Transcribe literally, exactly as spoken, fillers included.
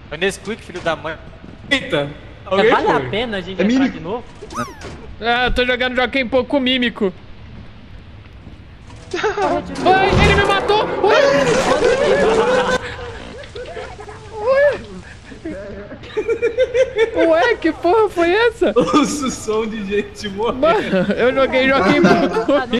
Foi nesse clique, filho da mãe. Eita! Alguém vale foi? a pena a gente é entrar mímico. de novo? Ah, eu tô jogando joguinho pouco com mímico. Ai, ele me matou! Ué, Ué que porra foi essa? O som de gente morrendo. Mano, eu joguei joguinho pouco.